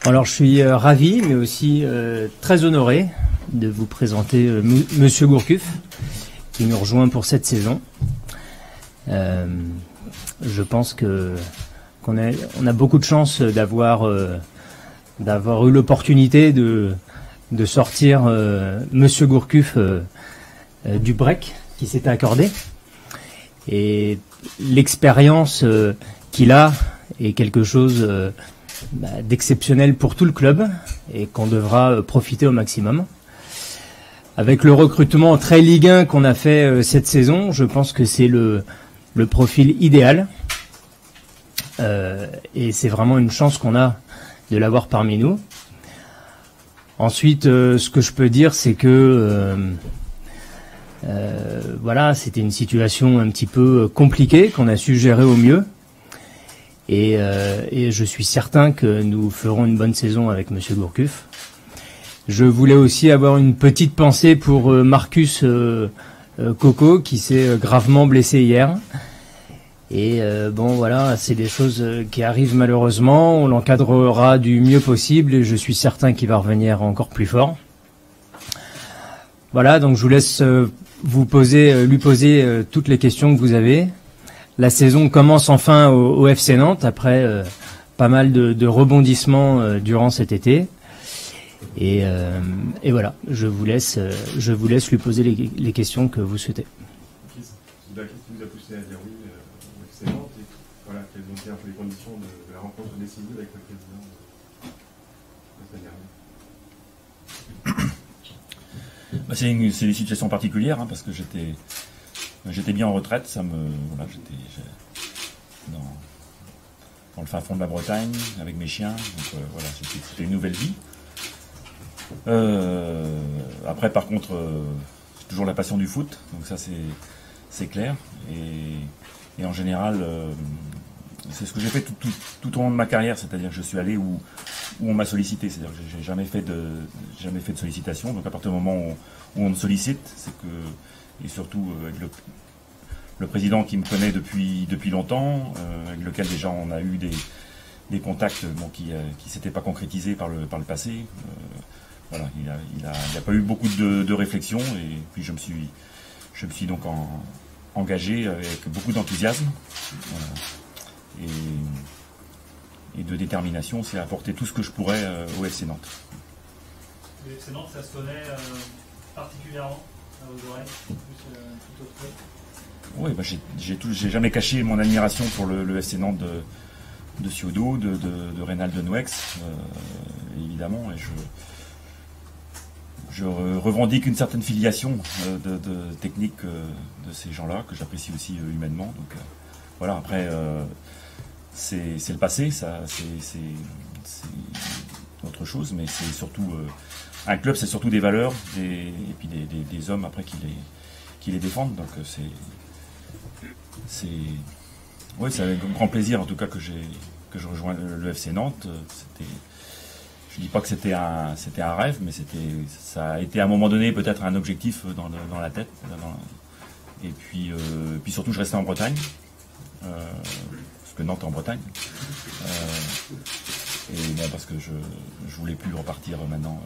Alors je suis ravi, mais aussi très honoré de vous présenter Monsieur Gourcuff, qui nous rejoint pour cette saison. Je pense qu'on a beaucoup de chance d'avoir eu l'opportunité de sortir Monsieur Gourcuff du break qui s'était accordé. Et l'expérience qu'il a est quelque chose d'exceptionnel pour tout le club et qu'on devra profiter au maximum. Avec le recrutement très Ligue 1 qu'on a fait cette saison, je pense que c'est le profil idéal. Et c'est vraiment une chance qu'on a de l'avoir parmi nous. Ensuite, ce que je peux dire, c'est que voilà, c'était une situation un petit peu compliquée qu'on a su gérer au mieux. Et je suis certain que nous ferons une bonne saison avec Monsieur Gourcuff. Je voulais aussi avoir une petite pensée pour Marcus Coco, qui s'est gravement blessé hier. Et bon, voilà, c'est des choses qui arrivent malheureusement. On l'encadrera du mieux possible et je suis certain qu'il va revenir encore plus fort. Voilà, donc je vous laisse lui poser toutes les questions que vous avez. La saison commence enfin au FC Nantes après pas mal de rebondissements durant cet été. Et voilà, je vous laisse lui poser les questions que vous souhaitez. Qu'est-ce qui vous a poussé à dire oui au FC Nantes et voilà, quelles ont été un peu les conditions de la rencontre décisive avec le président la semaine dernière? C'est une situation particulière parce que j'étais bien en retraite, j'étais dans le fin fond de la Bretagne avec mes chiens, donc voilà, c'était une nouvelle vie. Après, par contre, c'est toujours la passion du foot, donc ça c'est clair. Et en général, c'est ce que j'ai fait tout au long de ma carrière, c'est-à-dire que je suis allé où on m'a sollicité, c'est-à-dire que j'ai jamais fait de sollicitation. Donc à partir du moment où on me sollicite, c'est que, et surtout avec le président qui me connaît depuis longtemps, avec lequel déjà on a eu des contacts qui s'étaient pas concrétisés par le passé. Voilà, il a pas eu beaucoup de réflexion et puis je me suis donc engagé avec beaucoup d'enthousiasme et de détermination, c'est apporter tout ce que je pourrais au FC Nantes. Le FC Nantes, ça sonnait particulièrement à vos oreilles, tout autre chose. Oui, j'ai jamais caché mon admiration pour le FC Nantes de Ciodo, de Reynald Nouex, évidemment, et je revendique une certaine filiation de technique de ces gens-là, que j'apprécie aussi humainement. Donc voilà, après, c'est le passé, ça, c'est autre chose, mais c'est surtout un club, c'est surtout des valeurs, et puis des hommes après qui les défendent. Donc c'est avec grand plaisir en tout cas que je rejoins le FC Nantes. Je dis pas que c'était un rêve, mais ça a été à un moment donné peut-être un objectif dans la tête. Et puis surtout, je restais en Bretagne, parce que Nantes est en Bretagne. Et bon, parce que je voulais plus repartir maintenant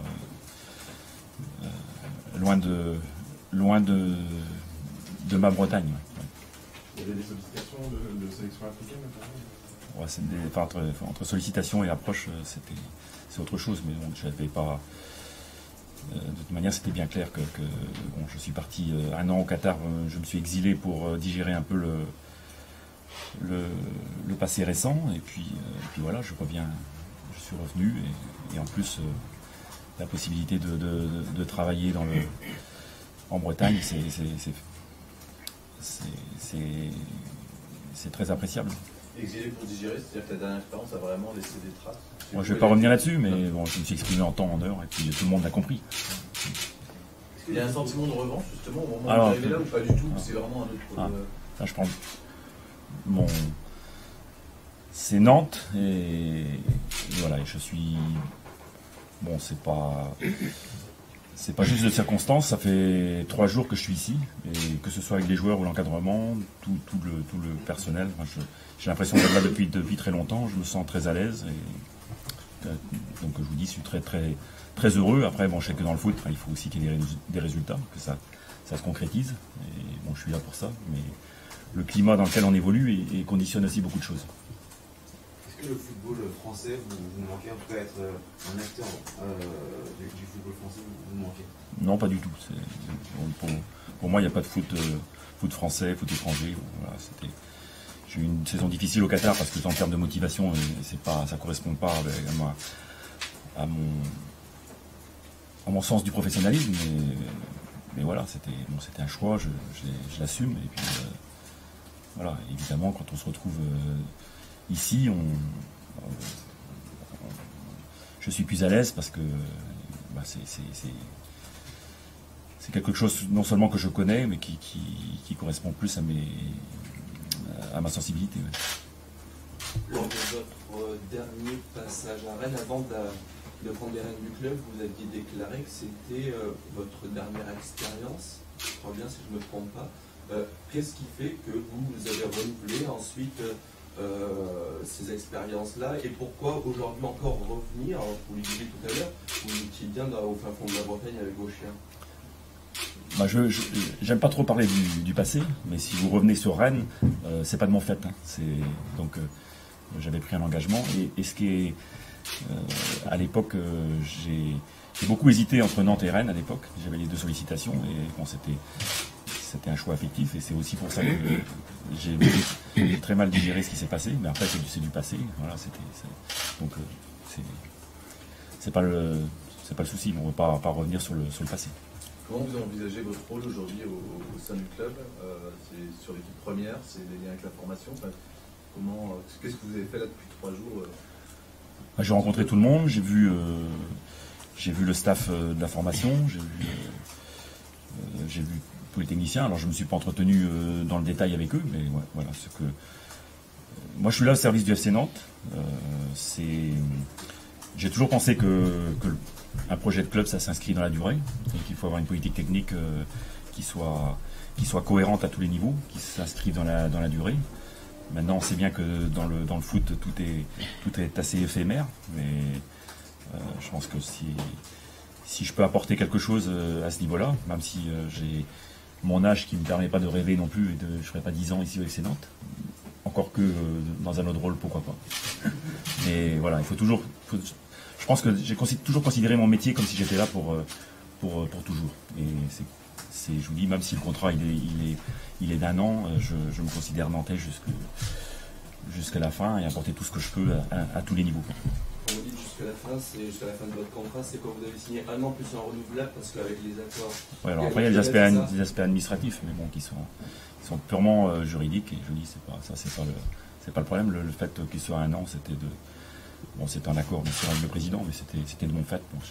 loin de ma Bretagne. Il y avait des sollicitations de sélection africaine notamment? Ouais, entre sollicitations et approche, c'est autre chose, mais bon, j'avais pas. De toute manière, c'était bien clair que bon, je suis parti un an au Qatar, je me suis exilé pour digérer un peu le passé récent, et puis voilà, je suis revenu, et en plus, la possibilité de travailler en Bretagne, c'est très appréciable. Exilé pour digérer, c'est-à-dire que ta dernière expérience a vraiment laissé des traces? Moi, je ne vais pas revenir là-dessus, mais bon, je me suis exprimé en temps, en heure, et puis tout le monde l'a compris. Est-ce qu'il y a un sentiment de revanche, justement, au moment où Alors, vous arrivez là, ou pas du tout? C'est vraiment un autre... Là, je prends... Bon... C'est Nantes, et voilà, je suis... Bon, c'est pas juste de circonstances, ça fait 3 jours que je suis ici, et que ce soit avec les joueurs ou l'encadrement, tout le personnel, j'ai l'impression d'être là depuis très longtemps, je me sens très à l'aise, Donc je vous dis, je suis très heureux. Après, bon, je sais que dans le foot, il faut aussi qu'il y ait des résultats, que ça se concrétise. Et bon, je suis là pour ça. Mais le climat dans lequel on évolue et conditionne aussi beaucoup de choses. Est-ce que le football français vous manquez, en tout cas être un acteur du football français vous manquez? Non, pas du tout. Pour moi, il n'y a pas de foot français, foot étranger. Voilà, j'ai eu une saison difficile au Qatar parce que en termes de motivation, ça ne correspond pas à mon sens du professionnalisme. Mais voilà, c'était un choix, je l'assume. Et puis voilà, évidemment, quand on se retrouve ici, je suis plus à l'aise parce que c'est quelque chose non seulement que je connais, mais qui correspond plus à ma sensibilité. Ouais. Lors de votre dernier passage à Rennes, avant de prendre les rênes du club, vous aviez déclaré que c'était votre dernière expérience, je crois bien si je ne me trompe pas. Qu'est-ce qui fait que vous avez renouvelé ensuite ces expériences-là, et pourquoi aujourd'hui encore revenir? Alors, vous le disiez tout à l'heure, vous étiez bien au fin fond de la Bretagne avec vos chiens. J'aime pas trop parler du passé, mais si vous revenez sur Rennes, c'est pas de mon fait. Hein. Donc j'avais pris un engagement, et ce qui est à l'époque, j'ai beaucoup hésité entre Nantes et Rennes à l'époque. J'avais les deux sollicitations, et bon, c'était un choix affectif, et c'est aussi pour ça que j'ai très mal digéré ce qui s'est passé. Mais après, c'est du passé. Voilà, donc c'est pas le souci. On ne veut pas revenir sur le passé. Comment vous envisagez votre rôle aujourd'hui au sein du club? C'est sur l'équipe première, c'est des liens avec la formation. Qu'est-ce que vous avez fait là depuis 3 jours? J'ai rencontré tout le monde, j'ai vu le staff de la formation, j'ai vu tous les techniciens. Alors je ne me suis pas entretenu dans le détail avec eux, mais ouais, voilà ce que. Moi je suis là au service du FC Nantes. J'ai toujours pensé que un projet de club, ça s'inscrit dans la durée, et qu'il faut avoir une politique technique qui soit cohérente à tous les niveaux, qui s'inscrive dans la durée. Maintenant, on sait bien que dans le foot, tout est assez éphémère, mais je pense que si je peux apporter quelque chose à ce niveau-là, même si j'ai mon âge qui ne me permet pas de rêver non plus, et je ne ferai pas 10 ans ici au FC Nantes, encore que dans un autre rôle, pourquoi pas. Mais voilà, il faut toujours... Je pense que j'ai toujours considéré mon métier comme si j'étais là pour toujours. Et je vous dis, même si le contrat il est d'1 an, je me considère nantais jusqu'à la fin, et apporter tout ce que je peux à tous les niveaux. Quand vous dites jusqu'à la fin, c'est jusqu'à la fin de votre contrat, c'est quand vous avez signé 1 an plus un renouvelable, parce qu'avec les accords... Ouais, alors après il y a des aspects administratifs, mais bon, qui sont purement juridiques, et je dis, c'est pas le problème. Le fait qu'il soit 1 an, c'était un accord bien sûr avec le président, mais c'était de mon fait. Bon,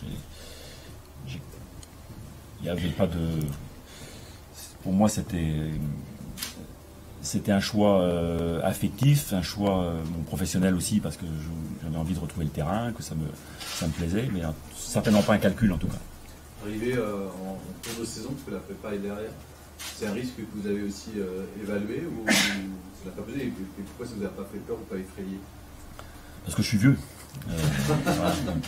il n'y avait pas de... Pour moi, c'était un choix affectif, un choix professionnel aussi, parce que j'avais envie de retrouver le terrain, que ça me plaisait, mais certainement pas un calcul en tout cas. Arriver en cours de saison, parce que la prépa est derrière, c'est un risque que vous avez aussi évalué, ou ça l'a pas pesé, et pourquoi ça vous a pas fait peur ou pas effrayé? Parce que je suis vieux. Voilà, donc,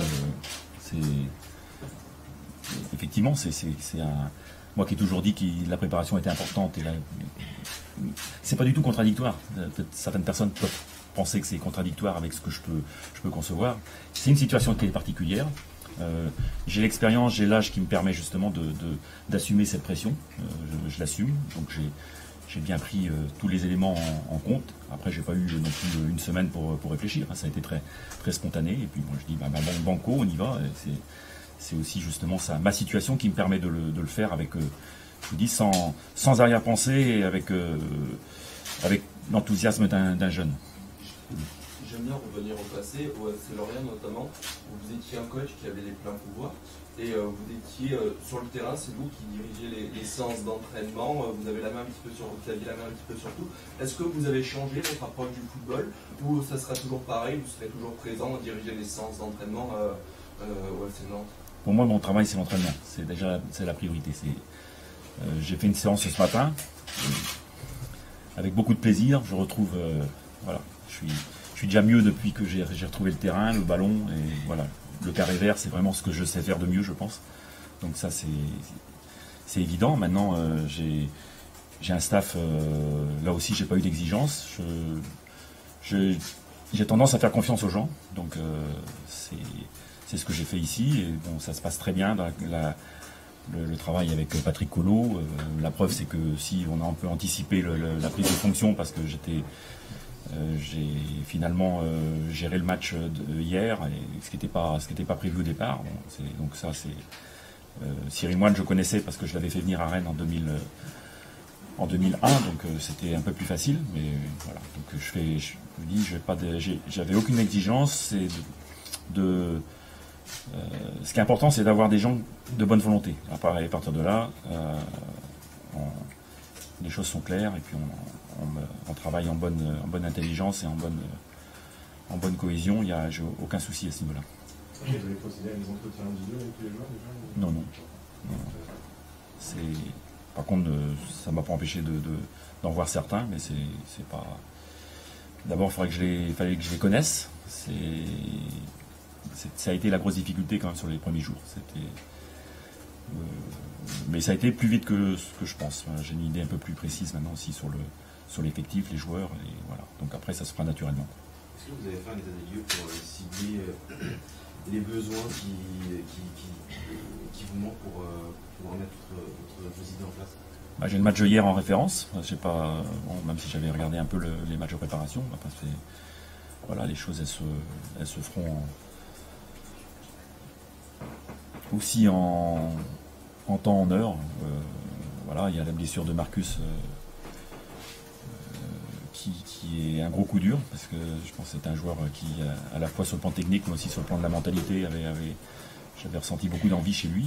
effectivement, c'est un... Moi qui ai toujours dit que la préparation était importante, c'est pas du tout contradictoire. Certaines personnes peuvent penser que c'est contradictoire avec ce que je peux concevoir. C'est une situation qui est particulière. J'ai l'expérience, j'ai l'âge qui me permet justement d'assumer cette pression. Je l'assume, donc j'ai bien pris tous les éléments en compte. Après, j'ai pas eu non plus une semaine pour réfléchir. Ça a été très, très spontané. Et puis moi, je dis, banco, on y va. C'est aussi justement ça, ma situation qui me permet de le faire avec, je vous dis, sans arrière-pensée, et avec l'enthousiasme d'un jeune. J'aime bien revenir au passé, au FC Lorient notamment, où vous étiez un coach qui avait les pleins pouvoirs, et vous étiez sur le terrain, c'est vous qui dirigez les séances d'entraînement, vous aviez la main un petit peu sur tout. Est-ce que vous avez changé votre approche du football, ou ça sera toujours pareil, vous serez toujours présent à diriger les séances d'entraînement au FC Nantes? Pour moi, mon travail, c'est l'entraînement. C'est la priorité. J'ai fait une séance ce matin, avec beaucoup de plaisir. Je retrouve, voilà, je suis déjà mieux depuis que j'ai retrouvé le terrain, le ballon, et voilà. Le carré vert, c'est vraiment ce que je sais faire de mieux, je pense. Donc ça, c'est évident. Maintenant, j'ai un staff, là aussi, j'ai pas eu d'exigence. J'ai tendance à faire confiance aux gens, donc c'est ce que j'ai fait ici. Et bon, ça se passe très bien dans le travail avec Patrick Collot. La preuve, c'est que si on a un peu anticipé la prise de fonction, parce que j'ai finalement géré le match hier, et ce qui n'était pas prévu au départ. Bon, donc ça, c'est Cyril Moine, je connaissais parce que je l'avais fait venir à Rennes en 2001, donc c'était un peu plus facile. Mais voilà, donc je dis, j'avais aucune exigence. Ce qui est important, c'est d'avoir des gens de bonne volonté. À partir de là, les choses sont claires, et puis on travaille en bonne intelligence et en bonne cohésion. J'ai aucun souci à ce niveau-là. Vous avez procédé à des entretiens individuels avec tous les joueurs déjà? Non. Par contre, ça ne m'a pas empêché d'en voir certains, mais c'est pas. D'abord, il fallait que je les connaisse. Ça a été la grosse difficulté quand même sur les premiers jours. Mais ça a été plus vite que ce que je pense. J'ai une idée un peu plus précise maintenant aussi sur l'effectif, les joueurs, et voilà. Donc après, ça se fera naturellement. Est-ce que vous avez fait un état des lieux pour cibler les besoins qui vous manquent pour remettre votre idée en place? J'ai le match de hier en référence. Même si j'avais regardé un peu les matchs de préparation, voilà, les choses elles se feront aussi en temps, en heure. Voilà, il y a la blessure de Marcus qui est un gros coup dur, parce que je pense que c'est un joueur qui, à la fois sur le plan technique, mais aussi sur le plan de la mentalité, j'avais ressenti beaucoup d'envie chez lui.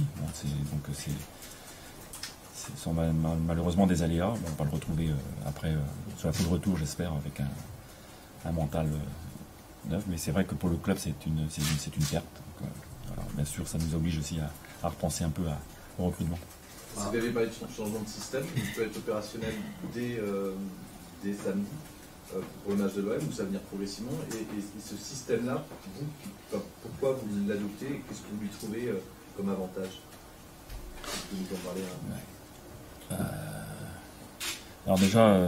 Ce sont malheureusement des aléas. Bon, on va le retrouver après sur la fin de retour, j'espère, avec un mental neuf. Mais c'est vrai que pour le club, c'est une perte. Donc, voilà, bien sûr, ça nous oblige aussi à repenser un peu au recrutement. Vous avez parlé de changement de système, qui peut être opérationnel dès samedi pour le match de l'OM, ou ça va venir progressivement. Et ce système-là, pourquoi vous l'adoptez et qu'est-ce que vous lui trouvez comme avantage? Vous pouvez nous en parler Alors déjà,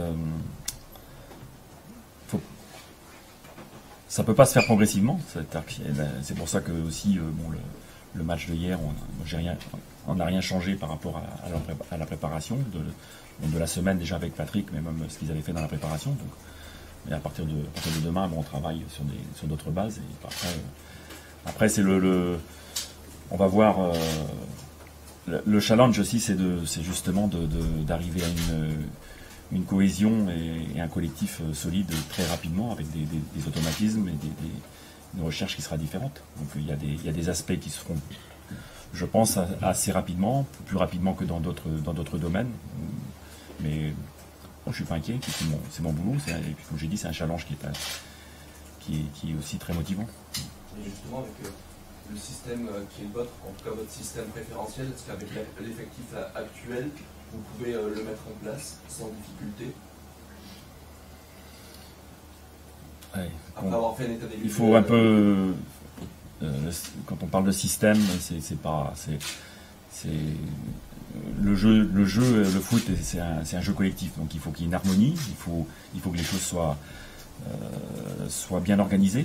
ça peut pas se faire progressivement. C'est pour ça que aussi le match de hier, on n'a rien changé par rapport à la préparation de la semaine déjà avec Patrick, mais même ce qu'ils avaient fait dans la préparation. Donc, mais à partir de demain, on travaille sur d'autres bases. Et après c'est on va voir. Le challenge aussi, c'est justement d'arriver à une cohésion et un collectif solide très rapidement, avec des automatismes et une recherche qui sera différente. Donc il y a des aspects qui se feront, je pense, assez rapidement, plus rapidement que dans d'autres domaines. Mais bon, je ne suis pas inquiet, c'est mon boulot. Et puis, comme j'ai dit, c'est un challenge qui est aussi très motivant. Et justement, avec le système qui est le vôtre, en tout cas votre système préférentiel, est-ce qu'avec l'effectif actuel, vous pouvez le mettre en place sans difficulté? Ouais, après avoir fait un état des lieux, il faut un peu, quand on parle de système, le jeu, le foot, c'est un jeu collectif, donc il faut qu'il y ait une harmonie, il faut que les choses soient bien organisées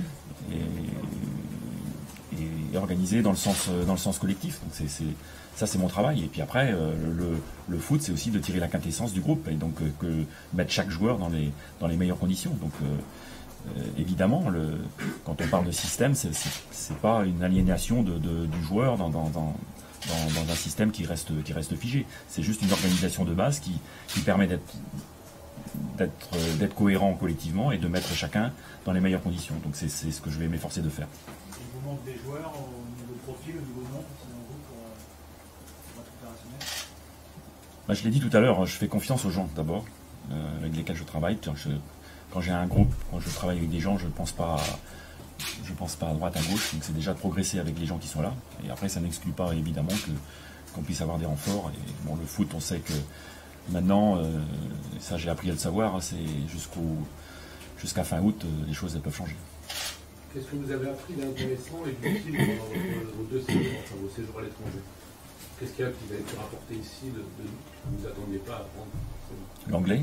et organisées dans le sens collectif. Donc ça c'est mon travail. Et puis après, le foot, c'est aussi de tirer la quintessence du groupe et donc mettre chaque joueur dans les meilleures conditions. Donc évidemment, quand on parle de système, c'est pas une aliénation du joueur dans un système qui reste figé. C'est juste une organisation de base qui permet d'être cohérent collectivement et de mettre chacun dans les meilleures conditions. Donc c'est ce que je vais m'efforcer de faire. Il vous manque des joueurs au niveau profil, au niveau nom pour être opérationnel? Je l'ai dit tout à l'heure, je fais confiance aux gens d'abord, avec lesquels je travaille. Quand j'ai un groupe, quand je travaille avec des gens, je ne pense pas à droite, à gauche, donc c'est déjà de progresser avec les gens qui sont là. Et après, ça n'exclut pas évidemment qu'on puisse avoir des renforts. Et bon, le foot, on sait que maintenant, ça j'ai appris à le savoir, c'est jusqu'à fin août, les choses elles peuvent changer. Qu'est-ce que vous avez appris d'intéressant et d'utile pendant vos 2 séjours, enfin vos séjours à l'étranger? Qu'est-ce qu'il y a que vous avez pu rapporter ici que vous n'attendiez pas à apprendre? L'anglais.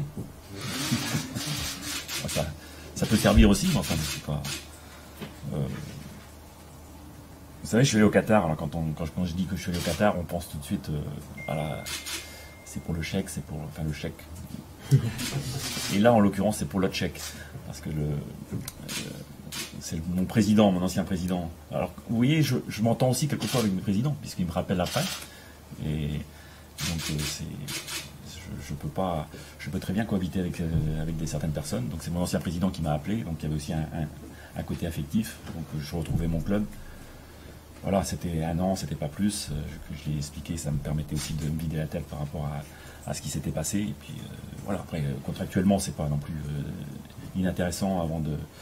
Ça peut servir aussi, mais enfin, c'est pas. Vous savez, je suis allé au Qatar. Alors quand je dis que je suis allé au Qatar, on pense tout de suite c'est pour le chèque, le chèque. Et là, en l'occurrence, c'est pour le chèque, parce que c'est mon président, mon ancien président. Alors, vous voyez, je m'entends aussi quelquefois avec mes présidents, puisqu'il me rappelle après. Et donc, je peux très bien cohabiter avec certaines personnes. Donc, c'est mon ancien président qui m'a appelé. Donc, il y avait aussi un côté affectif. Donc, je retrouvais mon club. Voilà, c'était 1 an, c'était pas plus. Je l'ai expliqué, ça me permettait aussi de me vider la tête par rapport à ce qui s'était passé. Et puis, voilà, après, contractuellement, c'est pas non plus inintéressant avant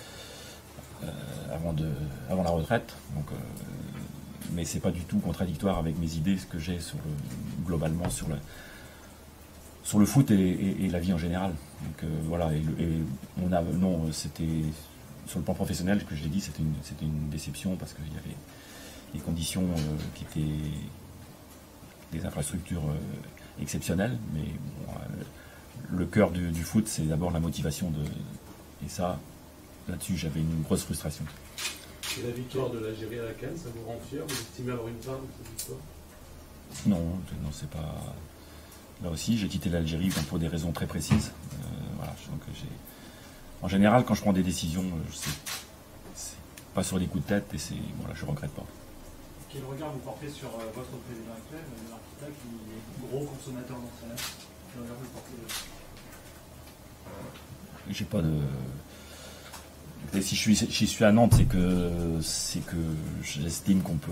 la retraite. Donc, mais c'est pas du tout contradictoire avec mes idées, ce que j'ai globalement sur le foot et la vie en général. Donc voilà, c'était sur le plan professionnel, ce que je l'ai dit, c'était une déception parce qu'il y avait des conditions qui étaient des infrastructures exceptionnelles, mais bon, le cœur du foot, c'est d'abord la motivation et ça, là-dessus, j'avais une grosse frustration. Et la victoire de l'Algérie à la CAN, ça vous rend fier? Vous estimez avoir une part de cette victoire? Non, c'est pas. Là aussi, j'ai quitté l'Algérie pour des raisons très précises. Voilà, donc en général, quand je prends des décisions, c'est pas sur des coups de tête et voilà, je regrette pas. Quel regard vous portez sur votre président actuel, Marquita, qui est gros consommateur d'entraîneurs? Quel regard vous portez J'ai pas de. Et si je suis à Nantes, c'est que j'estime qu'on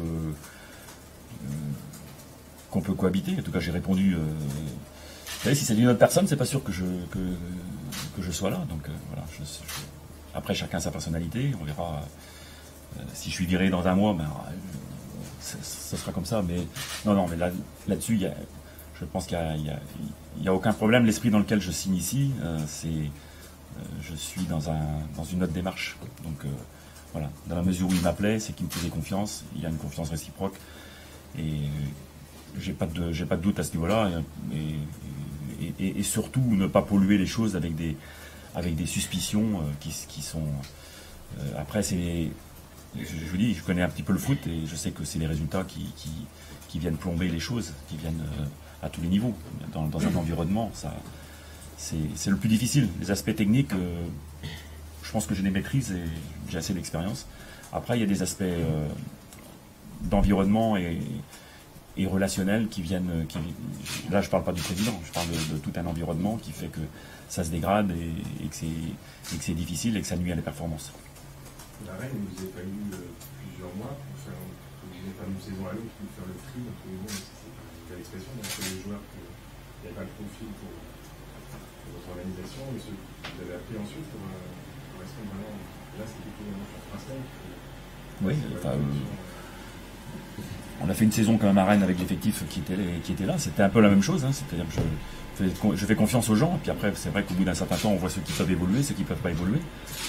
peut cohabiter. En tout cas, j'ai répondu. Vous savez, si c'est une autre personne, c'est pas sûr que je sois là. Donc voilà. Après, chacun sa personnalité. On verra. Si je suis viré dans 1 mois, ben, ça sera comme ça. Mais non, mais là-dessus, je pense qu'il y a aucun problème. L'esprit dans lequel je signe ici, je suis dans une autre démarche. Donc voilà, dans la mesure où il m'appelait, c'est qu'il me faisait confiance. Il y a une confiance réciproque. Et j'ai pas de doute à ce niveau-là. Et surtout, ne pas polluer les choses avec des suspicions qui sont. Après, je vous dis, je connais un petit peu le foot et je sais que c'est les résultats qui viennent plomber les choses, qui viennent à tous les niveaux. Dans un environnement, c'est le plus difficile. Les aspects techniques, je pense que je les maîtrise et j'ai assez d'expérience. Après, il y a des aspects d'environnement et relationnels qui viennent. Là, je ne parle pas du président, je parle de tout un environnement qui fait que ça se dégrade et que c'est difficile et que ça nuit à les performances. La Reine, vous avez fallu plusieurs mois pour faire, vous n'avez pas une saison à l'autre, pour faire le tri entre les mondes, c'est l'expression, entre les joueurs qu'il n'y avait pas le profil pour votre organisation, mais ce que vous avez appris ensuite pour répondre vraiment. Là, c'était plutôt Marseille. Oui, enfin, on a fait une saison quand même à Rennes avec l'effectif qui était là. C'était un peu la même chose, hein. C'est-à-dire que je fais confiance aux gens, et puis après, c'est vrai qu'au bout d'un certain temps, on voit ceux qui peuvent évoluer, ceux qui ne peuvent pas évoluer.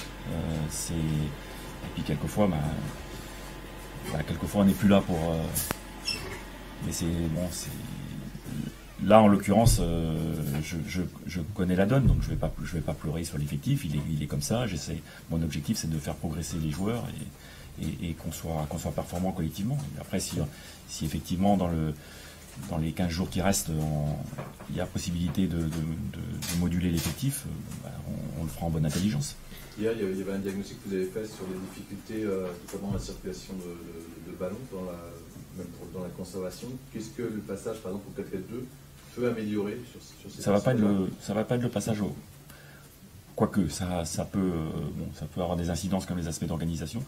Et puis quelquefois, quelquefois on n'est plus là pour. Mais c'est bon, là en l'occurrence, je connais la donne, donc je vais pas pleurer sur l'effectif. Il est comme ça. Mon objectif, c'est de faire progresser les joueurs et qu'on soit performant collectivement. Et après, si effectivement dans les 15 jours qui restent, il y a possibilité de moduler l'effectif, on le fera en bonne intelligence. Hier, il y avait un diagnostic que vous avez fait sur les difficultés, notamment la circulation de ballons, même dans la conservation. Qu'est-ce que le passage, par exemple, au 4-4-2 peut améliorer sur ces ça va pas être le passage au. Quoique, ça peut avoir des incidences comme les aspects d'organisation.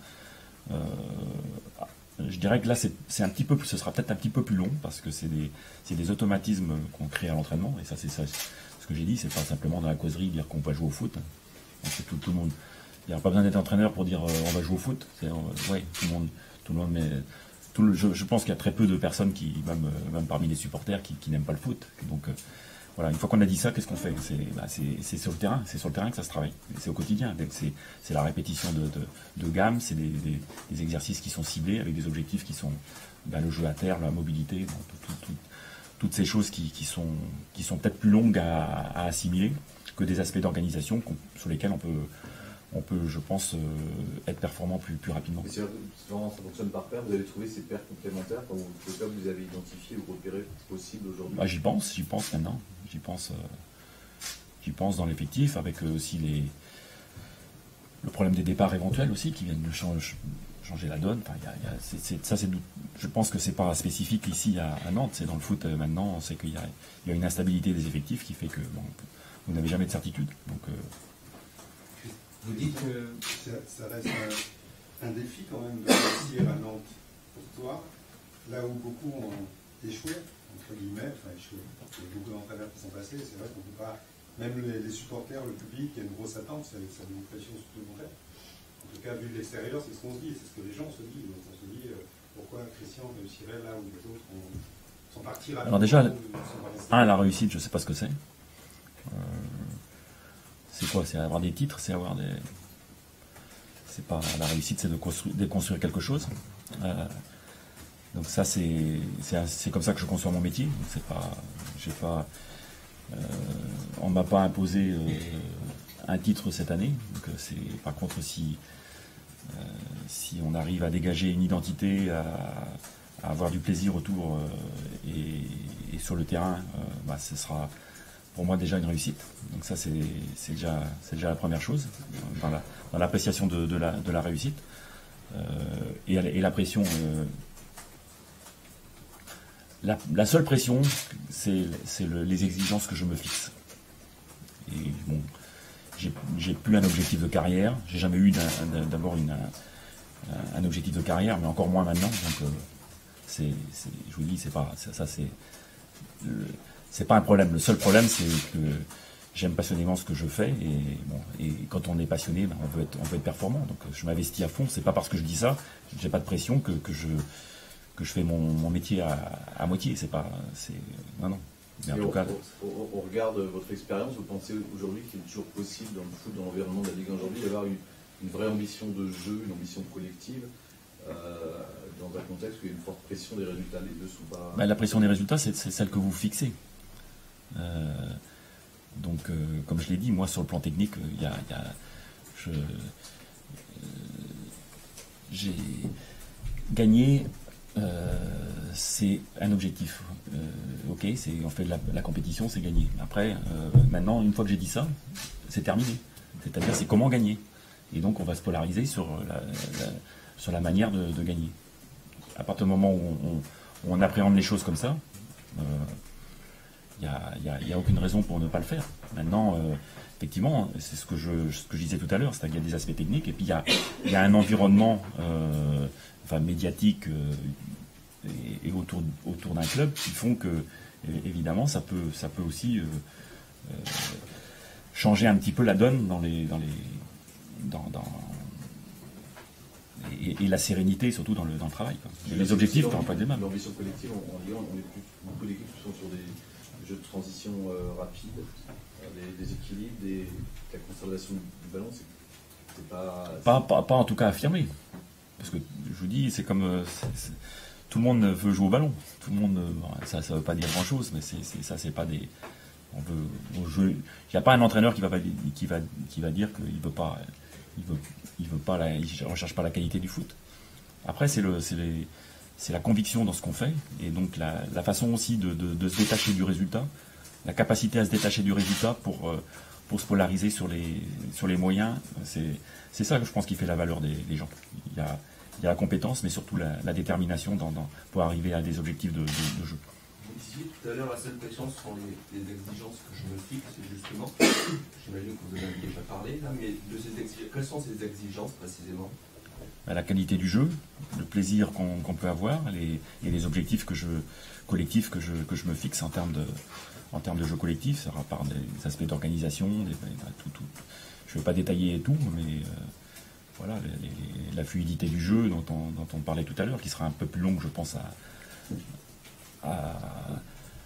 Je dirais que là, ce sera peut-être un petit peu plus long parce que c'est des automatismes qu'on crée à l'entraînement. Et ça, c'est ça. Ce que j'ai dit, c'est pas simplement dans la causerie dire qu'on va jouer au foot. C'est tout le monde. Il n'y a pas besoin d'être entraîneur pour dire on va jouer au foot. Ouais, tout le monde. Mais je pense qu'il y a très peu de personnes même parmi les supporters qui n'aiment pas le foot. Donc Voilà, une fois qu'on a dit ça, qu'est-ce qu'on fait? C'est sur le terrain, c'est sur le terrain que ça se travaille. C'est au quotidien. C'est la répétition de gamme, c'est des exercices qui sont ciblés avec des objectifs qui sont le jeu à terre, la mobilité, toutes ces choses qui sont peut-être plus longues à assimiler que des aspects d'organisation sur lesquels on peut, je pense, être performant plus rapidement. Mais ça fonctionne par paire, vous avez trouvé ces paires complémentaires quand vous avez identifié ou repéré possible aujourd'hui? J'y pense maintenant. J'y pense dans l'effectif, avec aussi le problème des départs éventuels aussi qui viennent changer la donne. Enfin, je pense que c'est pas spécifique ici à Nantes, c'est dans le foot maintenant, on sait qu'il y a une instabilité des effectifs qui fait que vous n'avez jamais de certitude. Donc, vous dites que ça reste un défi quand même de réussir à Nantes pour toi, là où beaucoup ont échoué, entre guillemets, échoué. Il y a beaucoup d'entraîneurs qui sont passés, c'est vrai qu'on ne peut pas, même les supporters, le public, il y a une grosse attente, ça a une pression supplémentaire. En tout cas, vu de l'extérieur, c'est ce qu'on se dit, c'est ce que les gens se disent. Donc on se dit, pourquoi Christian réussirait là où les autres sont partis rapidement. Alors déjà, la réussite, je ne sais pas ce que c'est. C'est quoi? C'est avoir des titres, c'est avoir des... C'est pas... La réussite, c'est de construire quelque chose. Donc ça, c'est comme ça que je conçois mon métier. On ne m'a pas imposé un titre cette année. Donc par contre, si on arrive à dégager une identité, à avoir du plaisir autour et sur le terrain, ce sera pour moi déjà une réussite. Donc ça, c'est déjà la première chose dans l'appréciation de la réussite. Et la pression... La seule pression, c'est les exigences que je me fixe. Et bon, j'ai plus un objectif de carrière. J'ai jamais eu d'abord un objectif de carrière, mais encore moins maintenant. Donc, je vous dis, c'est pas un problème. Le seul problème, c'est que j'aime passionnément ce que je fais. Et quand on est passionné, on veut être performant. Donc, je m'investis à fond. C'est pas parce que je dis ça, j'ai pas de pression que je fais mon métier à moitié. Non. Mais en tout cas, on regarde votre expérience, vous pensez aujourd'hui qu'il est toujours possible dans le foot, dans l'environnement de la Ligue 1 aujourd'hui, d'avoir une vraie ambition de jeu, une ambition collective, dans un contexte où il y a une forte pression des résultats? Les deux sont pas... La pression des résultats, c'est celle que vous fixez. Donc, comme je l'ai dit, moi, sur le plan technique, j'ai gagné... c'est un objectif. Ok, on fait de la compétition, c'est gagner. Après, maintenant, une fois que j'ai dit ça, c'est terminé. C'est-à-dire, c'est comment gagner. Et donc, on va se polariser sur la manière de gagner. À partir du moment où on appréhende les choses comme ça, il n'y a aucune raison pour ne pas le faire. Maintenant, effectivement, c'est ce que je disais tout à l'heure, c'est-à-dire qu'il y a des aspects techniques, et puis il y a un environnement médiatique et autour d'un club qui font que, évidemment, ça peut aussi changer un petit peu la donne et la sérénité, surtout dans le travail. Les objectifs ne sont pas des mêmes. L'ambition collective, en Ligue 1, beaucoup d'équipes sont sur des jeux de transition rapides, des équilibres, la conservation du ballon, c'est pas en tout cas affirmé. Parce que je vous dis, c'est comme tout le monde veut jouer au ballon. Tout le monde, ça veut pas dire grand chose, mais c'est pas des. Il n'y a pas un entraîneur qui va dire qu'il veut pas. Il recherche pas la qualité du foot. Après, c'est la conviction dans ce qu'on fait, et donc la façon aussi de se détacher du résultat, la capacité à se détacher du résultat pour se polariser sur les moyens. C'est ça que je pense qui fait la valeur des gens. Il y a la compétence, mais surtout la détermination pour arriver à des objectifs de jeu. Vous disiez tout à l'heure, la seule pression sont les exigences que je me fixe, justement. J'imagine que vous en avez déjà parlé, là, mais quelles sont ces exigences précisément? La qualité du jeu, le plaisir qu'on peut avoir, et les objectifs collectifs que je me fixe en termes de jeu collectif. Ça sera par des aspects d'organisation, je ne vais pas détailler tout, mais voilà, la fluidité du jeu dont on parlait tout à l'heure, qui sera un peu plus longue, je pense, à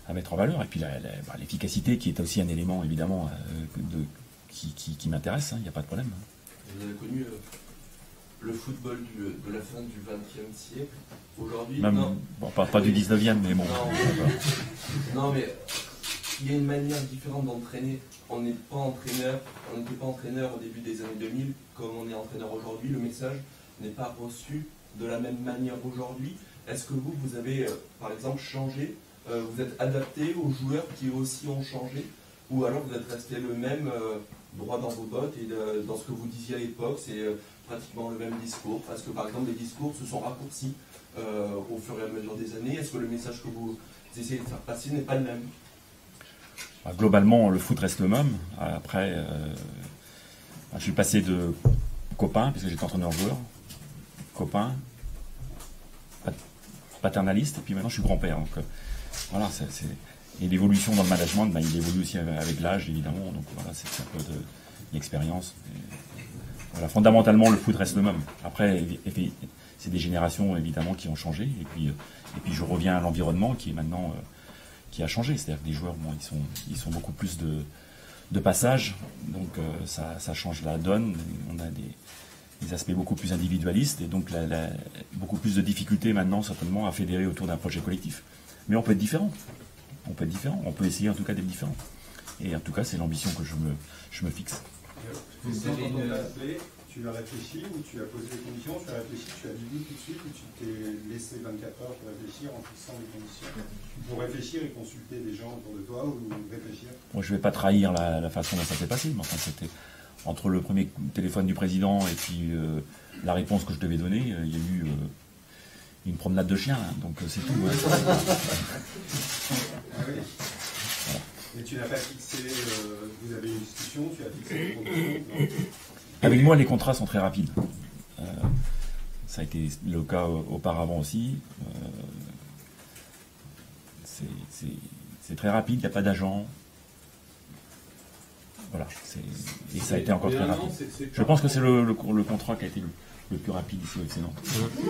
à mettre en valeur. Et puis l'efficacité qui est aussi un élément évidemment qui m'intéresse, il n'y a pas de problème. Vous avez connu le football de la fin du XXe siècle. Aujourd'hui, bon, pas du 19e, mais bon. Non, mais il y a une manière différente d'entraîner. On n'était pas entraîneur au début des années 2000 comme on est entraîneur aujourd'hui. Le message n'est pas reçu de la même manière aujourd'hui. Est-ce que vous avez, par exemple, changé, vous êtes adapté aux joueurs qui aussi ont changé, ou alors vous êtes resté le même, droit dans vos bottes, et dans ce que vous disiez à l'époque, c'est pratiquement le même discours? Est-ce que, par exemple, les discours se sont raccourcis au fur et à mesure des années? Est-ce que le message que vous essayez de faire passer n'est pas le même? Globalement, le foot reste le même. Après, je suis passé de copain, puisque j'étais entraîneur-joueur, copain, paternaliste, et puis maintenant je suis grand-père. Donc voilà, et l'évolution dans le management, il évolue aussi avec l'âge, évidemment. Donc voilà, c'est un peu d'expérience. Voilà, fondamentalement, le foot reste le même. Après, c'est des générations évidemment qui ont changé, et puis je reviens à l'environnement qui est maintenant qui a changé. C'est-à-dire que les joueurs, bon, ils sont beaucoup plus de passage, donc ça change la donne. On a des aspects beaucoup plus individualistes, et donc beaucoup plus de difficultés maintenant certainement à fédérer autour d'un projet collectif. Mais on peut être différent. On peut essayer en tout cas d'être différent. Et en tout cas, c'est l'ambition que je me fixe. Tu as réfléchi, ou tu as posé des conditions, tu as réfléchi, tu as dit oui tout de suite, ou tu t'es laissé 24 heures pour réfléchir en fixant les conditions? Pour réfléchir et consulter des gens autour de toi, ou réfléchir? Moi, je ne vais pas trahir la façon dont ça s'est passé, mais enfin, c'était entre le premier téléphone du président et puis la réponse que je devais donner, il y a eu une promenade de chien, donc c'est tout. Ah oui. Voilà. Et tu n'as pas fixé, vous avez eu une discussion, tu as fixé les conditions? Avec moi, les contrats sont très rapides. Ça a été le cas auparavant aussi. C'est très rapide, il n'y a pas d'agent. Voilà, et ça a été encore très rapide. Je pense que c'est le contrat qui a été le plus rapide ici au FC Nantes.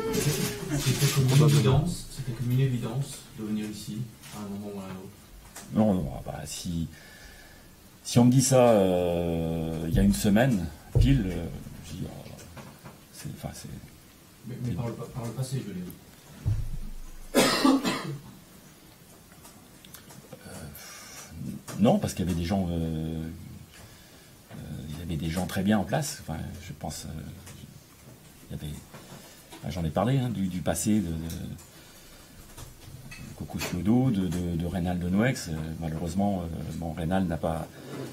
C'était comme une évidence de venir ici à un moment ou à un autre. Non, si on me dit ça il y a une semaine, pile, je dis, mais par le passé, je veux dire. Non, parce qu'il y avait des gens, très bien en place. Enfin, je pense, j'en ai parlé du passé de Coco Chiodo, de Reynald de Noex. Malheureusement, Reynald n'a pas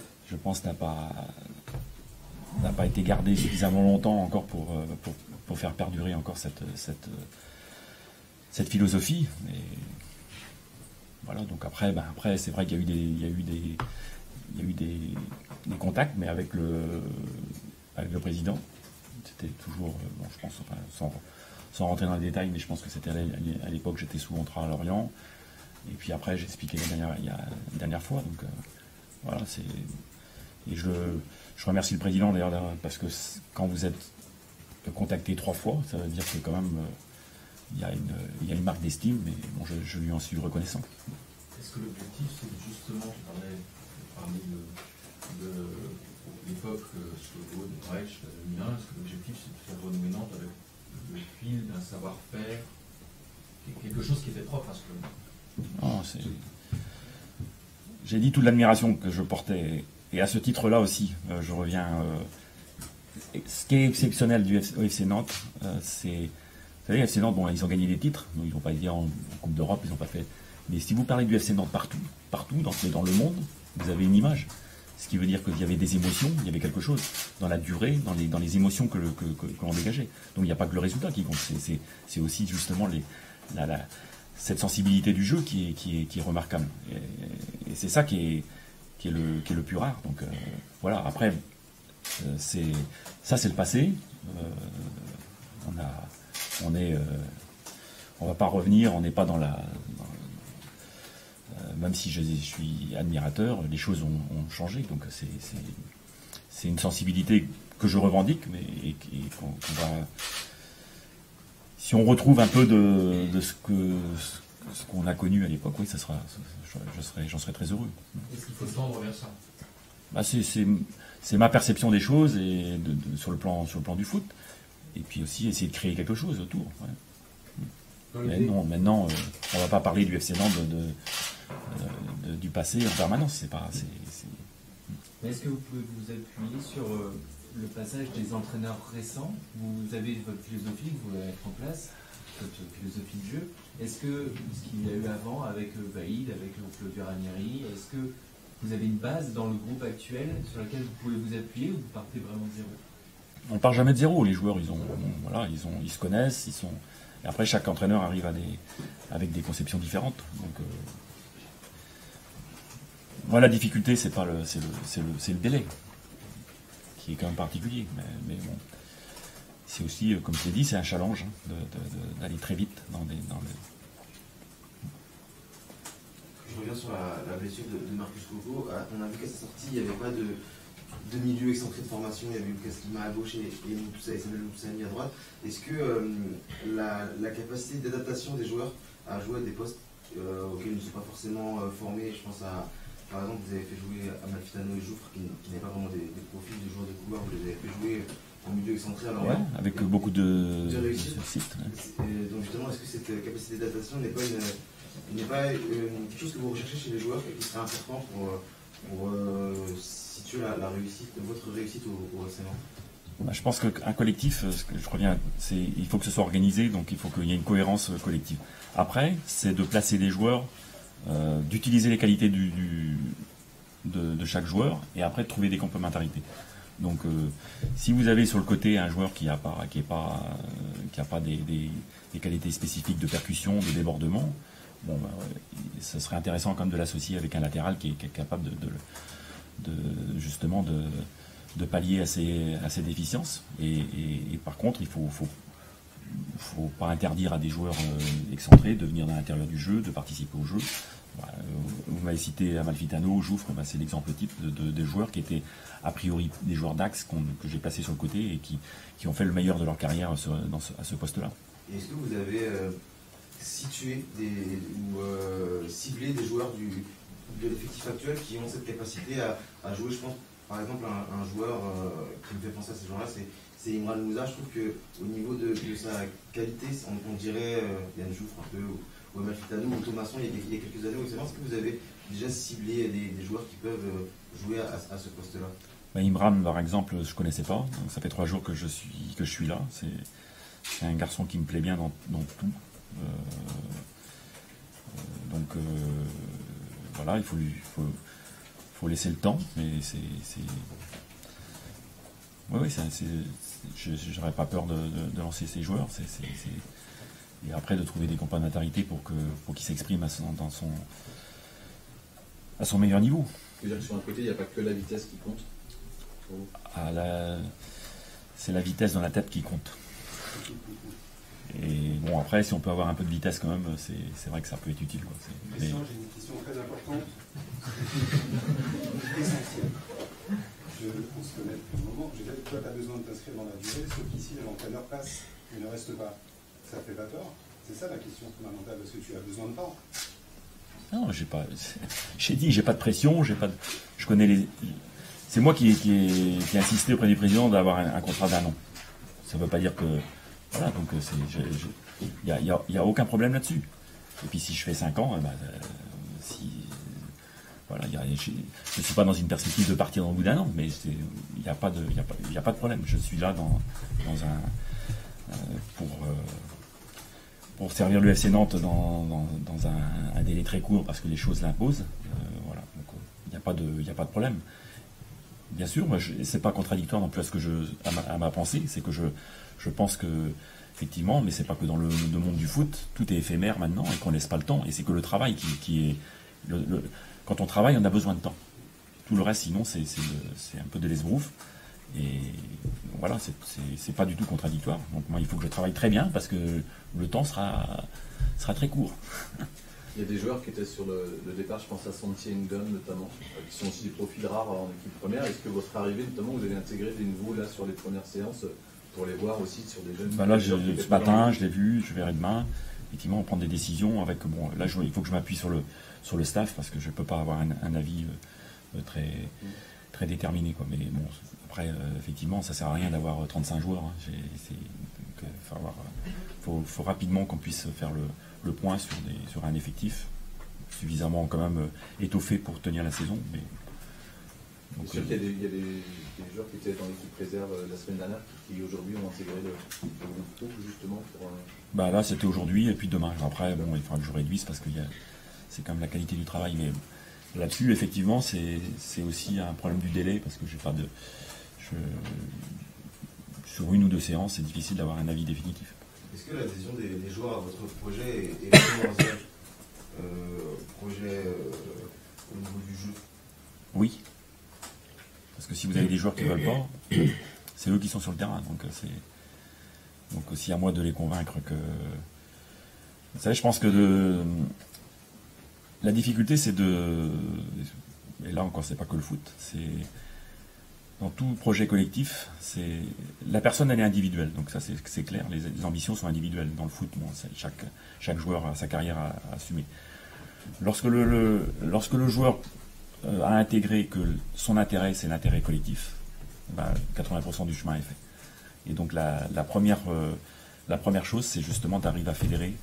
été gardé suffisamment longtemps encore pour faire perdurer encore cette philosophie. Et voilà, donc après, c'est vrai qu'il y a eu des contacts, mais avec le président. C'était toujours, je pense, sans rentrer dans les détails, mais je pense que c'était à l'époque, j'étais sous contrat à Lorient. Et puis après, j'ai expliqué la dernière fois. Donc voilà, et je remercie le président d'ailleurs, parce que quand vous êtes contacté 3 fois, ça veut dire que quand même il y a une marque d'estime, mais bon, je lui en suis reconnaissant. Est-ce que l'objectif, c'est justement, tu parlais parmi de l'époque Chiodo, de Brecht, de Milan, est-ce que l'objectif, c'est de faire renouer Nantes avec le fil d'un savoir-faire, quelque chose qui était propre à ce club? J'ai dit toute l'admiration que je portais, et à ce titre-là aussi, je reviens. Ce qui est exceptionnel du FC Nantes, c'est. Vous savez, FC Nantes, ils ont gagné des titres, ils n'ont pas été en Coupe d'Europe, ils n'ont pas fait. Mais si vous parlez du FC Nantes partout dans le monde, vous avez une image. Ce qui veut dire qu'il y avait des émotions, il y avait quelque chose dans la durée, dans les émotions que l'on dégageait. Donc il n'y a pas que le résultat qui compte, c'est aussi justement cette sensibilité du jeu qui est remarquable. Et c'est ça qui est le plus rare. Donc voilà, après, c'est le passé. On va pas revenir, on n'est pas dans même si je suis admirateur, les choses ont changé. Donc c'est une sensibilité que je revendique, mais qu'on va. Si on retrouve un peu de ce ce qu'on a connu à l'époque, oui, j'en serais très heureux. Est-ce qu'il faut tendre vers ça? Bah, c'est ma perception des choses et sur le plan du foot. Et puis aussi essayer de créer quelque chose autour. Ouais. Mais non, maintenant, on ne va pas parler du FC Nantes du passé en permanence. Mais est-ce que vous pouvez vous appuyer sur le passage des entraîneurs récents? Vous avez votre philosophie que vous voulez mettre en place, votre philosophie de jeu. Est-ce que ce qu'il y a eu avant avec Vaïd, avec Claudio Ranieri, est-ce que vous avez une base dans le groupe actuel sur laquelle vous pouvez vous appuyer ou vous partez vraiment de zéro? On part jamais de zéro. Les joueurs, ils se connaissent, et après chaque entraîneur arrive avec des conceptions différentes. Donc, moi, la difficulté, c'est le délai, qui est quand même particulier. Mais bon, c'est aussi, comme je l'ai dit, c'est un challenge d'aller très vite dans les. Je reviens sur la blessure de Marcus Coco. On a vu qu'à sa sortie, il n'y avait pas de milieu excentré de formation. Il y avait Lucas Lima à gauche et Samuel Moussani à droite. Est-ce que la capacité d'adaptation des joueurs à jouer à des postes auxquels ils ne sont pas forcément formés, je pense à, par exemple, vous avez fait jouer Amalfitano et Jouffre, qui n'est pas vraiment des profils de joueurs de couloir, vous les avez fait jouer en milieu excentré à l'envers. Ouais, avec beaucoup de réussite. Ouais. Et donc justement, est-ce que cette capacité d'adaptation n'est pas quelque chose que vous recherchez chez les joueurs et qui serait important pour situer la réussite, votre réussite au FC Nantes? Je pense qu'un collectif, je reviens, il faut que ce soit organisé, donc il faut qu'il y ait une cohérence collective. Après, c'est de placer des joueurs, d'utiliser les qualités de chaque joueur, et après de trouver des complémentarités. Donc, si vous avez sur le côté un joueur qui n'a pas des qualités spécifiques de percussion, de débordement, bon, ça serait intéressant quand même de l'associer avec un latéral qui est capable justement de pallier à ses déficiences. Et par contre, il faut pas interdire à des joueurs excentrés de venir dans l'intérieur du jeu, de participer au jeu. Vous m'avez cité Amalfitano, Jouffre, c'est l'exemple type de joueurs qui étaient a priori des joueurs d'axe que j'ai placés sur le côté et qui ont fait le meilleur de leur carrière à ce poste-là. Est-ce que vous avez situé ou ciblé des joueurs de l'effectif actuel qui ont cette capacité à jouer? Je pense par exemple un joueur qui me fait penser à ces joueurs-là, c'est Imran Moussa. Je trouve qu'au niveau de sa qualité, on dirait Yann Jouffre un peu, ou Amalfitano ou Thomasson il y a quelques années. Est-ce que vous avez déjà ciblé des joueurs qui peuvent jouer à ce poste-là? Imran, par exemple, je ne connaissais pas. Donc ça fait 3 jours que je suis là. C'est un garçon qui me plaît bien dans tout. Donc voilà, il faut laisser le temps, mais oui, je n'aurais pas peur de lancer ces joueurs. Et après de trouver des complémentarités pour qu'ils s'expriment à son meilleur niveau. C'est-à-dire que sur un côté, il n'y a pas que la vitesse qui compte? C'est la vitesse dans la tête qui compte. Et bon, après, si on peut avoir un peu de vitesse quand même, c'est vrai que ça peut être utile. J'ai une question très importante. Essentielle. On se connaît depuis un moment. Toi, tu as besoin de t'inscrire dans la durée, sauf qu'ici, l'entraîneur passe et ne reste pas. Ça ne fait pas tort. C'est ça la question fondamentale, parce que tu as besoin de temps. Non, j'ai dit, j'ai pas de pression, je connais les. C'est moi qui ai insisté auprès du président d'avoir un contrat d'1 an. Ça ne veut pas dire que. Voilà, donc il n'y a aucun problème là-dessus. Et puis si je fais 5 ans, voilà, je ne suis pas dans une perspective de partir dans le bout d'1 an, mais il n'y a pas de problème. Je suis là pour servir le FC Nantes dans un délai très court parce que les choses l'imposent. Voilà, donc il n'y a pas de problème. Bien sûr, moi, c'est pas contradictoire non plus à ma pensée, c'est que je pense que, effectivement, mais c'est pas que dans le monde du foot, tout est éphémère maintenant et qu'on laisse pas le temps, et c'est que le travail qui est. Quand on travaille, on a besoin de temps. Tout le reste, sinon, c'est un peu de l'esbrouffe. Et voilà, c'est pas du tout contradictoire. Donc, moi, il faut que je travaille très bien parce que le temps sera très court. Il y a des joueurs qui étaient sur le départ, je pense à Santi Ndom notamment, qui sont aussi des profils rares en équipe première. Est-ce que votre arrivée, notamment, vous avez intégré des nouveaux là sur les premières séances pour les voir aussi sur des jeunes? Là, ce matin, je l'ai vu, je verrai demain. effectivement prendre des décisions avec, bon, là il faut que je m'appuie sur le staff parce que je ne peux pas avoir un avis très déterminé, quoi. Mais bon, après, effectivement, ça ne sert à rien d'avoir 35 joueurs. Hein. Faut rapidement qu'on puisse faire le point sur un effectif suffisamment quand même étoffé pour tenir la saison. Mais, donc, c'est sûr qu'il y a des joueurs qui étaient dans l'équipe réserve la semaine dernière qui aujourd'hui ont intégré le groupe pro justement pour... Bah là c'était aujourd'hui et puis demain. Après bon, il faudra que je réduise parce que c'est quand même la qualité du travail. Mais là-dessus effectivement c'est aussi un problème du délai parce que j'ai pas de... sur une ou deux séances c'est difficile d'avoir un avis définitif. Est-ce que l'adhésion des joueurs à votre projet est primordiale projet au niveau du jeu? Oui. Parce que si vous avez des joueurs qui ne veulent pas, c'est eux qui sont sur le terrain. Donc aussi à moi de les convaincre que... Vous savez, je pense que la difficulté, c'est de... Et là encore, c'est pas que le foot. C'est dans tout projet collectif, c'est la personne, elle est individuelle. Donc ça, c'est clair. Les ambitions sont individuelles. Dans le foot, bon, chaque joueur a sa carrière à assumer. Lorsque le joueur a intégré que son intérêt, c'est l'intérêt collectif, ben, 80% du chemin est fait. Et donc la première chose, c'est justement d'arriver à fédérer.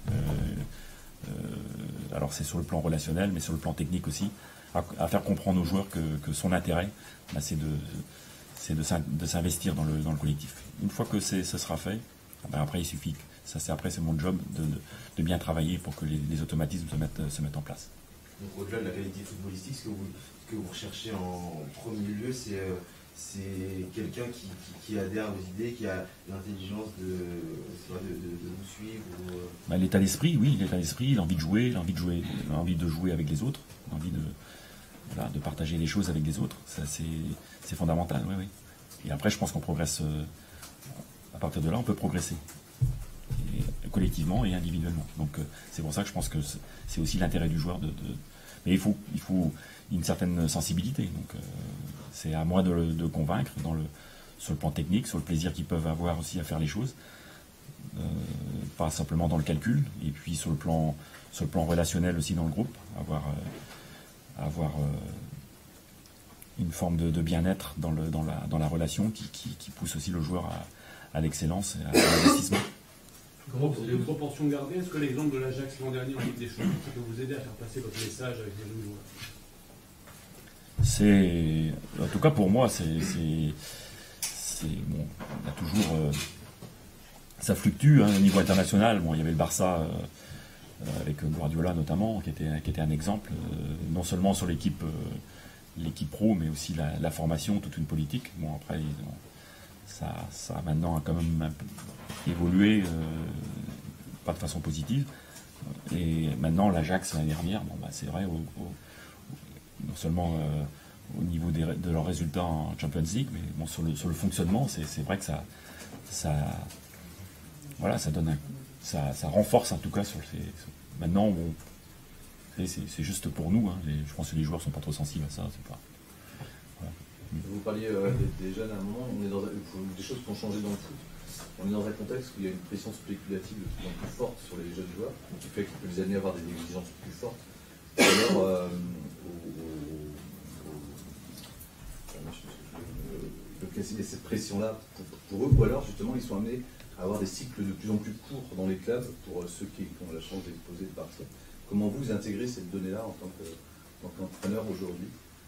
Alors c'est sur le plan relationnel, mais sur le plan technique aussi, à faire comprendre aux joueurs que son intérêt, ben, c'est de s'investir dans le collectif. Une fois que ce sera fait, ben après il suffit. Après c'est mon job de bien travailler pour que les automatismes se mettent en place. Donc au-delà de la qualité footballistique, ce que vous recherchez en premier lieu, c'est quelqu'un qui adhère aux idées, qui a l'intelligence de vous suivre. Ben, l'état d'esprit, oui, l'état d'esprit, l'envie de jouer, l'envie de jouer avec les autres, l'envie de partager les choses avec les autres, ça c'est fondamental, oui. Et après, je pense qu'on progresse. À partir de là, on peut progresser. Collectivement et individuellement. Donc c'est pour ça que je pense que c'est aussi l'intérêt du joueur mais il faut une certaine sensibilité. Donc c'est à moi de convaincre sur le plan technique, sur le plaisir qu'ils peuvent avoir aussi à faire les choses, pas simplement dans le calcul, et puis sur le plan relationnel aussi dans le groupe, avoir une forme de bien-être dans la relation qui pousse aussi le joueur à l'excellence et à l'investissement. Comment vous avez une proportion gardée? Est-ce que l'exemple de l'Ajax l'an dernier en Ligue des Champions peut vous aider à faire passer votre message avec les jeunes joueurs? En tout cas pour moi, bon, on a toujours, ça fluctue hein, au niveau international. Bon, il y avait le Barça avec Guardiola notamment, qui était un exemple, non seulement sur l'équipe pro, mais aussi la formation, toute une politique. Bon après. Ça maintenant a quand même un peu évolué, pas de façon positive. Et maintenant, l'Ajax l'année dernière, bon, bah, c'est vrai, non seulement au niveau de leurs résultats en Champions League, mais bon, sur le fonctionnement, c'est vrai que ça donne ça renforce en tout cas maintenant, bon, c'est juste pour nous. Hein, je pense que les joueurs sont pas trop sensibles à ça. C'est pas. Vous parliez des jeunes à un moment, on est dans des choses qui ont changé dans le foot. On est dans un contexte où il y a une pression spéculative de plus en plus forte sur les jeunes joueurs, qui fait qu'il peut les amener à avoir des exigences plus fortes. Alors, il y a cette pression-là pour eux, ou alors justement ils sont amenés à avoir des cycles de plus en plus courts dans les clubs pour ceux qui ont la chance d'exposer de partir. Comment vous intégrez cette donnée-là en tant qu'entraîneur aujourd'hui?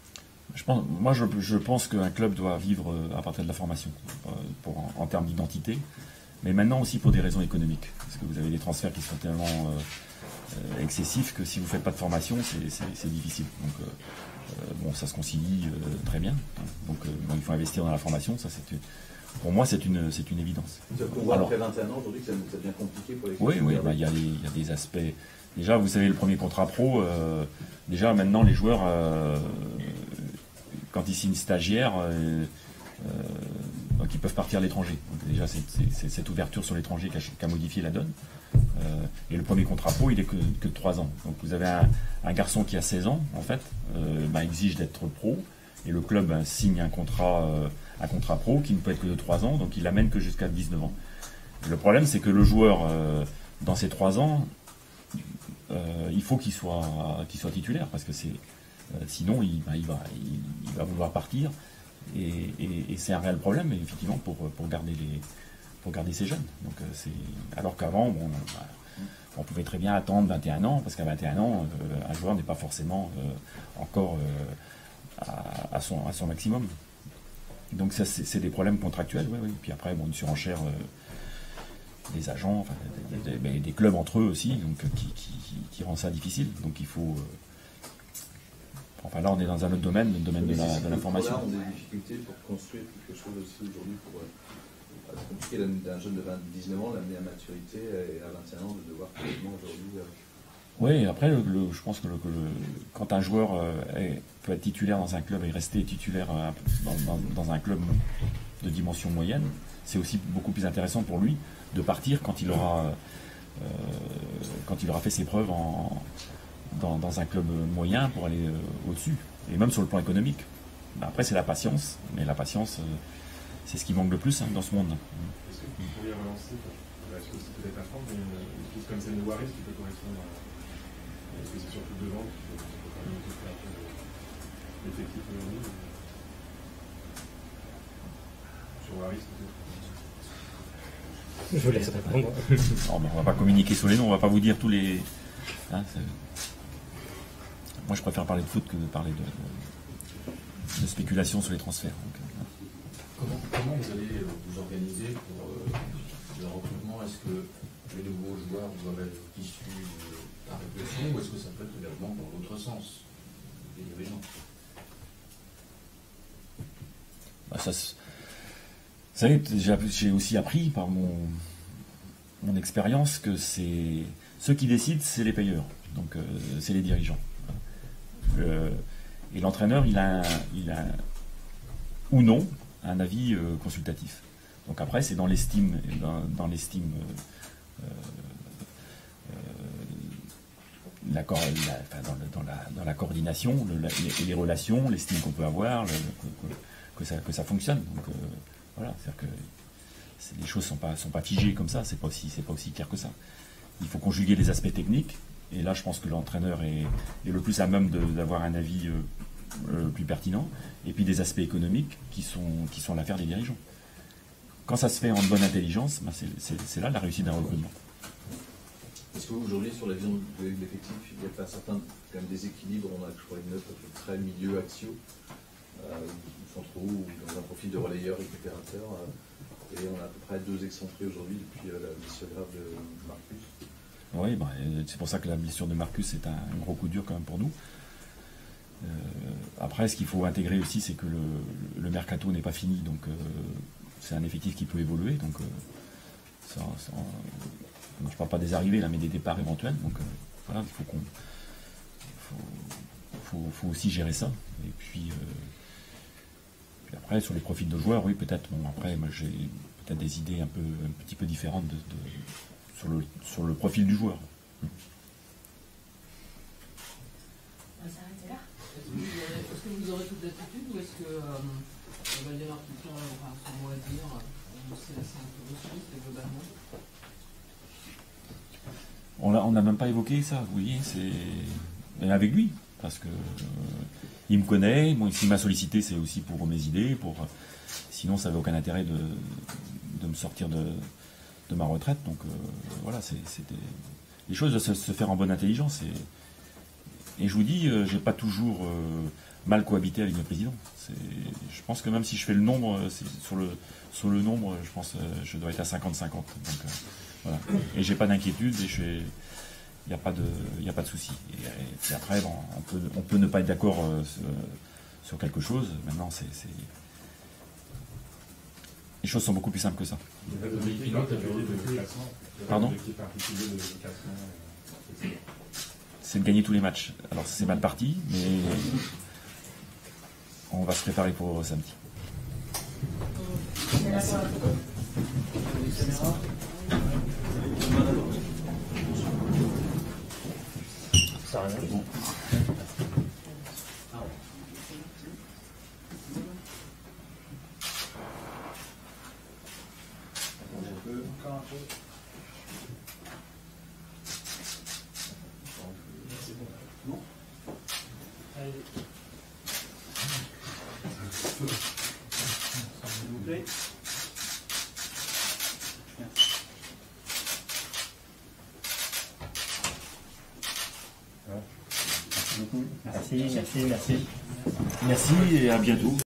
Je pense qu'un club doit vivre à partir de la formation, en termes d'identité, mais maintenant aussi pour des raisons économiques. Parce que vous avez des transferts qui sont tellement excessifs que si vous ne faites pas de formation, c'est difficile. Donc, bon, ça se concilie très bien. Donc, il faut investir dans la formation. Ça, pour moi, c'est une évidence. On voit après 21 ans aujourd'hui que ça devient compliqué pour les clubs. Oui, il y a des aspects. Déjà, vous savez, le premier contrat pro, déjà maintenant, les joueurs. Quand ils signent stagiaires, donc ils peuvent partir à l'étranger. Donc déjà, c'est cette ouverture sur l'étranger qui a modifié la donne. Et le premier contrat pro, il est que de 3 ans. Donc vous avez un garçon qui a 16 ans, en fait, exige d'être pro, et le club signe un contrat pro qui ne peut être que de 3 ans, donc il l'amène que jusqu'à 19 ans. Et le problème, c'est que le joueur, dans ces 3 ans, il faut qu'il soit titulaire, parce que sinon il va vouloir partir, et c'est un réel problème, effectivement, pour garder ces jeunes. Donc, alors qu'avant, bon, on pouvait très bien attendre 21 ans, parce qu'à 21 ans, un joueur n'est pas forcément encore à son maximum. Donc ça, c'est des problèmes contractuels, oui. Puis après, bon, une surenchère des agents, enfin, des clubs entre eux aussi, donc qui rend ça difficile. Donc il faut... enfin là, on est dans un autre domaine, le domaine de l'information. Là, on a des difficultés pour construire quelque chose aussi aujourd'hui. C'est compliqué d'un jeune de 19 ans, l'amener à maturité, et à 21 ans de devoir complètement aujourd'hui... Oui, après, je pense que quand un joueur peut être titulaire dans un club et rester titulaire dans un club de dimension moyenne, c'est aussi beaucoup plus intéressant pour lui de partir quand il aura fait ses preuves dans un club moyen pour aller au-dessus, et même sur le plan économique. Après, c'est la patience, mais la patience, c'est ce qui manque le plus dans ce monde. Est-ce que vous pourriez relancer, est-ce que c'est peut-être la forme, mais une piste comme celle de Waris qui peut correspondre à... Est-ce que c'est surtout devant qui peut quand même faire un peu l'effectif aujourd'hui sur Waris peut-être? Je vous laisse répondre. Non, mais on va pas communiquer sur les noms, on va pas vous dire tous les... Moi, je préfère parler de foot que de parler de spéculation sur les transferts. Donc, comment vous allez vous organiser pour le recrutement? Est-ce que les nouveaux joueurs doivent être issus de la réflexion, ou est-ce que ça peut être également dans l'autre sens, des dirigeants? Vous savez, j'ai aussi appris par mon expérience que c'est ceux qui décident, c'est les payeurs, donc c'est les dirigeants. Et l'entraîneur, il a ou non un avis consultatif. Donc après, c'est dans l'estime, dans la coordination, les relations, l'estime qu'on peut avoir, que ça fonctionne. Donc voilà, c'est-à-dire que les choses sont pas figées comme ça, c'est pas aussi clair que ça. Il faut conjuguer les aspects techniques, et là je pense que l'entraîneur est le plus à même d'avoir un avis plus pertinent, et puis des aspects économiques qui sont l'affaire des dirigeants. Quand ça se fait en bonne intelligence, c'est là la réussite d'un recrutement. Est-ce qu'aujourd'hui, sur la vision de l'effectif, il n'y a pas certains quand même déséquilibres? On a, je crois, une note très milieu axiaux, centraux, ou dans un profil de relayeur récupérateur, et on a à peu près 2 excentrés aujourd'hui depuis la blessure grave de Marcus. Oui, c'est pour ça que la blessure de Marcus est un gros coup dur quand même pour nous. Après, ce qu'il faut intégrer aussi, c'est que le mercato n'est pas fini, donc c'est un effectif qui peut évoluer. Donc, je ne parle pas des arrivées là, mais des départs éventuels. Donc voilà, faut aussi gérer ça. Et puis après, sur les profils de joueurs, oui, peut-être. Bon, après, moi, j'ai peut-être des idées un petit peu différentes sur le profil du joueur. Est-ce que vous aurez toute l'attitude, ou est-ce que Valdemar Picard aura son mot à dire? C'est un peu aussi, globalement. On n'a même pas évoqué ça, vous voyez, mais avec lui, parce que il me connaît, bon, s'il m'a sollicité, c'est aussi pour mes idées, sinon ça n'avait aucun intérêt de me sortir de ma retraite, donc voilà, les choses doivent se faire en bonne intelligence, et je vous dis, j'ai pas toujours mal cohabité avec le président. Je pense que même si je fais le nombre, sur le nombre, je pense je dois être à 50-50. Donc voilà. Et j'ai pas d'inquiétude, et il n'y a pas de souci. Et puis après, bon, on peut ne pas être d'accord sur quelque chose. Maintenant, les choses sont beaucoup plus simples que ça. Pardon ? C'est de gagner tous les matchs. Alors c'est mal parti, mais on va se préparer pour samedi. Bon. S'il vous plaît. Merci, merci, merci. Merci et à bientôt.